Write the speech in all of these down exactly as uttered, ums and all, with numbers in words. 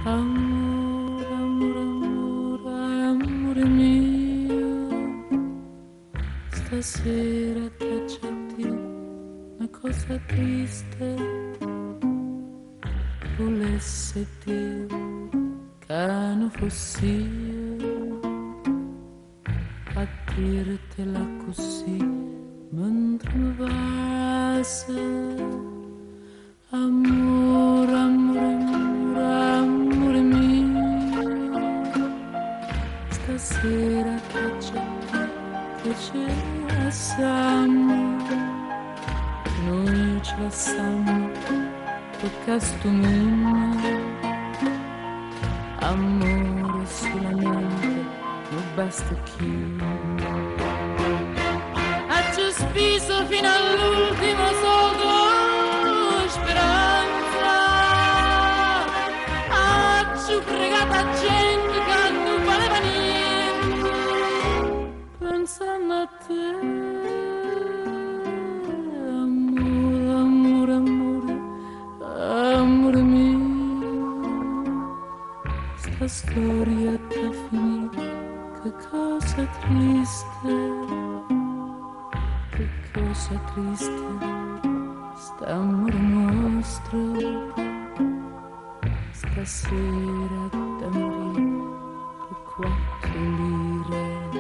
Amore, amore, amore, amore mio, stasera t'accetti una cosa triste, volesse Dio che non fossi io a dirtela così mentre mi passa. Amore, amore, amore, amore mio, stasera che c'è te, che ci lasciamo, noi ci lasciamo per sto mondo. Amore solamente non basta più. Ho speso fino all'ultimo soldo speranza, ho pregato a gente che non valeva niente, pensando a te. Amore, amore, amore, amore mio, sta storia t'ha finita, che cosa triste, che cosa triste, sta amore nostro, stasera da morire per quattro lire.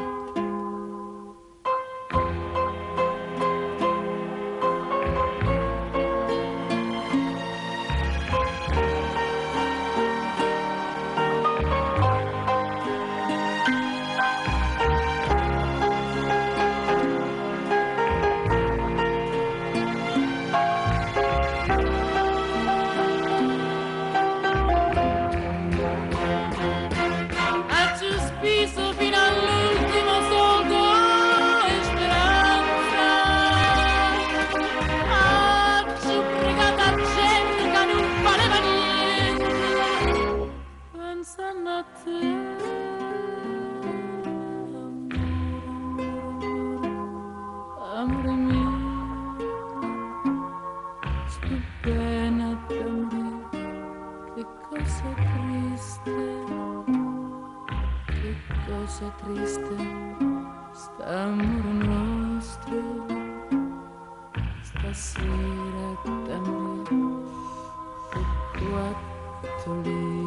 Amore mio, sto bene a dormire, che cosa triste, che cosa triste, sta amore nostro, stasera da morire, per quattro lire.